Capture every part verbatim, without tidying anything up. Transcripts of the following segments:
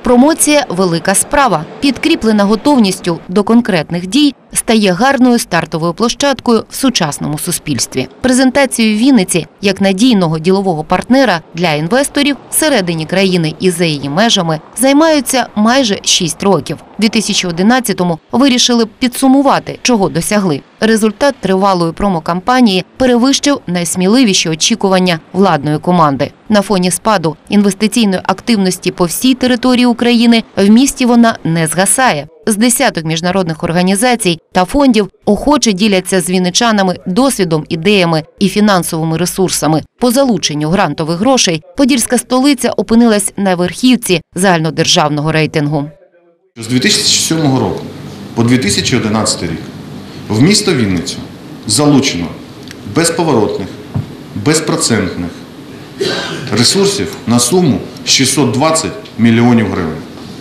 Промоція – велика справа. Підкріплена готовністю до конкретних дій стає гарною стартовою площадкою в сучасному суспільстві. Презентацією Вінниці як надійного ділового партнера для інвесторів всередині країни і за її межами займаються майже шість років. У дві тисячі одинадцятому вирішили підсумувати, чого досягли. Результат тривалої промокампанії перевищив найсміливіші очікування владної команди. На фоні спаду інвестиційної активності по всій території України в місті вона не згасає. З десяток міжнародних організацій та фондів охоче діляться з вінничанами досвідом, ідеями і фінансовими ресурсами. По залученню грантових грошей Подільська столиця опинилась на верхівці загальнодержавного рейтингу. З дві тисячі сьомого року по дві тисячі одинадцятий рік в місто Вінницю залучено безповоротних, безпроцентних ресурсів на суму шістсот двадцять мільйонів гривень.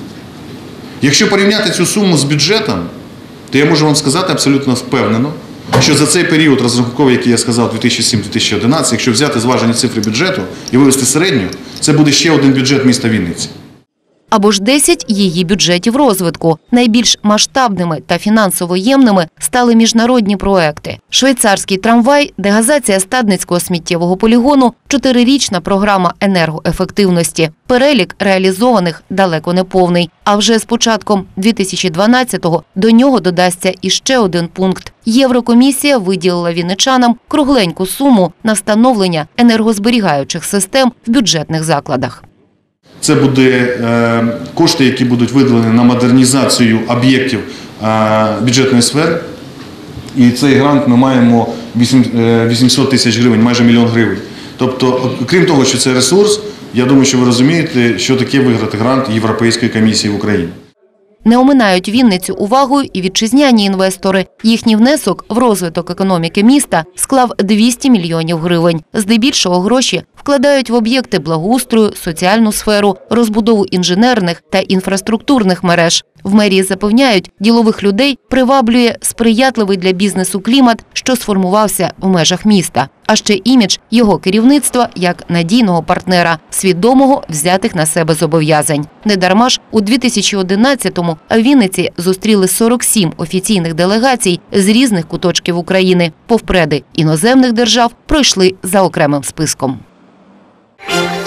Якщо порівняти цю суму з бюджетом, то я можу вам сказати абсолютно впевнено, що за цей період розрахунковий, який я сказав, дві тисячі сім - дві тисячі одинадцятий, якщо взяти зважені цифри бюджету і вивести середню, це буде ще один бюджет міста Вінниці. Або ж десять її бюджетів розвитку. Найбільш масштабними та фінансово ємними стали міжнародні проекти. Швейцарський трамвай, дегазація Стадницького сміттєвого полігону, чотирирічна програма енергоефективності. Перелік реалізованих далеко не повний. А вже з початком дві тисячі дванадцятого до нього додасться іще один пункт. Єврокомісія виділила вінничанам кругленьку суму на встановлення енергозберігаючих систем в бюджетних закладах. Це буде е, кошти, які будуть виділені на модернізацію об'єктів е, бюджетної сфери. І цей грант ми маємо вісімсот тисяч гривень, майже мільйон гривень. Тобто, крім того, що це ресурс, я думаю, що ви розумієте, що таке виграти грант Європейської комісії в Україні. Не оминають Вінницю увагою і вітчизняні інвестори. Їхній внесок в розвиток економіки міста склав двісті мільйонів гривень. Здебільшого гроші вкладають в об'єкти благоустрою, соціальну сферу, розбудову інженерних та інфраструктурних мереж. В мерії запевняють, ділових людей приваблює сприятливий для бізнесу клімат, що сформувався в межах міста. А ще імідж його керівництва як надійного партнера, свідомого взятих на себе зобов'язань. Недарма ж у дві тисячі одинадцятому в Вінниці зустріли сорок сім офіційних делегацій з різних куточків України. Повпреди іноземних держав пройшли за окремим списком.